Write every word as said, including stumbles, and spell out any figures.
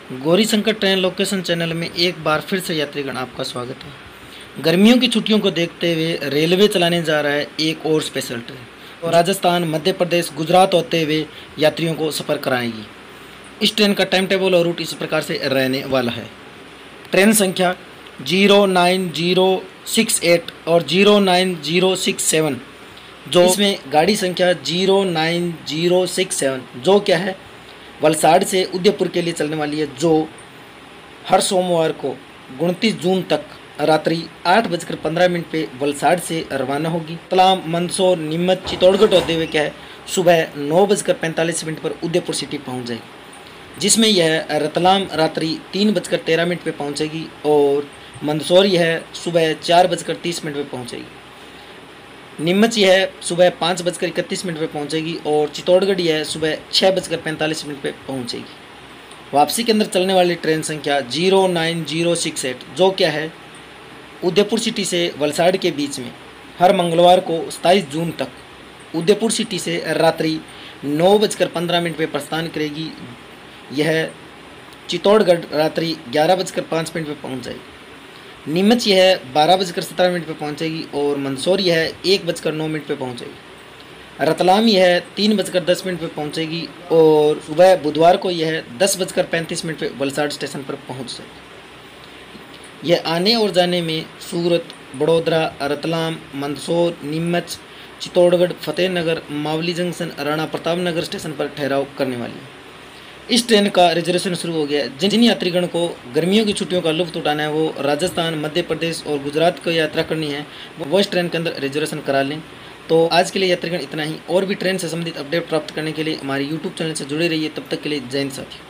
Gaurishankar train location channel में एक बार फिर से यात्रीगण आपका स्वागत है। गर्मियों की छुट्टियों को देखते हुए रेलवे चलाने जा रहा है एक और स्पेशल ट्रेन और राजस्थान, मध्य प्रदेश, गुजरात होते हुए यात्रियों को सफ़र कराएगी। इस ट्रेन का टाइम टेबल और रूट इस प्रकार से रहने वाला है। ट्रेन संख्या zero nine zero six eight और zero nine zero six seven, जो इसमें गाड़ी संख्या zero nine zero six seven जो क्या है वलसाड़ से उदयपुर के लिए चलने वाली है, जो हर सोमवार को उनतीस जून तक रात्रि आठ बजकर पंद्रह मिनट पे वलसाड़ से रवाना होगी। रतलाम, मंदसौर, नीमच, चित्तौड़गढ़ होते हुए क्या है सुबह नौ बजकर पैंतालीस मिनट पर उदयपुर सिटी पहुंच जाएगी, जिसमें यह रतलाम रात्रि तीन बजकर तेरह मिनट पर पहुंचेगी और मंदसौर यह सुबह चार बजकर तीस मिनट पर पहुंचेगी। नीमच यह सुबह पाँच बजकर इकतीस मिनट पर पहुंचेगी और चित्तौड़गढ़ यह सुबह छः बजकर पैंतालीस मिनट पर पहुंचेगी। वापसी के अंदर चलने वाली ट्रेन संख्या zero nine zero six eight जो क्या है उदयपुर सिटी से वलसाड़ के बीच में हर मंगलवार को सत्ताईस जून तक उदयपुर सिटी से रात्रि नौ बजकर पंद्रह मिनट पर प्रस्थान करेगी। यह चित्तौड़गढ़ रात्रि ग्यारह बजकर पाँच मिनट पर पहुँच जाएगी। नीमच यह बारह बजकर सत्रह मिनट पर पहुँचेगी और मंदसौर यह एक बजकर नौ मिनट पर पहुँचेगी। रतलाम यह तीन बजकर दस मिनट पर पहुँचेगी और सुबह बुधवार को यह दस बजकर पैंतीस मिनट पर वलसाड़ स्टेशन पर पहुँच जाएगी। यह आने और जाने में सूरत, बड़ोदरा, रतलाम, मंदसौर, नीमच, चित्तौड़गढ़, फतेहनगर, मावली जंक्शन, राणा प्रताप नगर स्टेशन पर ठहराव करने वाली है। इस ट्रेन का रिजर्वेशन शुरू हो गया है। जिन यात्रीगण को गर्मियों की छुट्टियों का लुत्फ उठाना है, वो राजस्थान, मध्य प्रदेश और गुजरात को यात्रा करनी है, वो इस ट्रेन के अंदर रिजर्वेशन करा लें। तो आज के लिए यात्रीगण इतना ही। और भी ट्रेन से संबंधित अपडेट प्राप्त करने के लिए हमारे यूट्यूब चैनल से जुड़े रहिए। तब तक के लिए जय हिंद साथियों।